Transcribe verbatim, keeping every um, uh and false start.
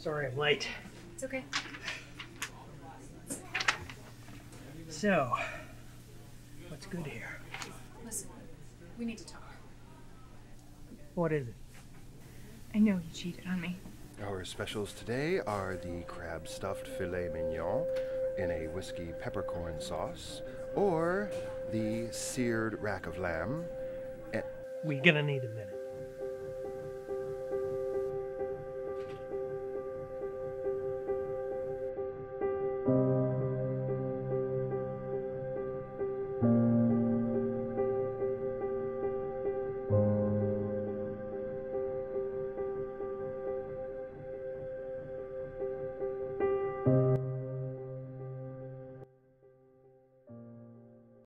Sorry I'm late. It's okay. So, what's good here? Listen, we need to talk. What is it? I know he cheated on me. Our specials today are the crab stuffed filet mignon in a whiskey peppercorn sauce, or the seared rack of lamb. We're gonna need a minute.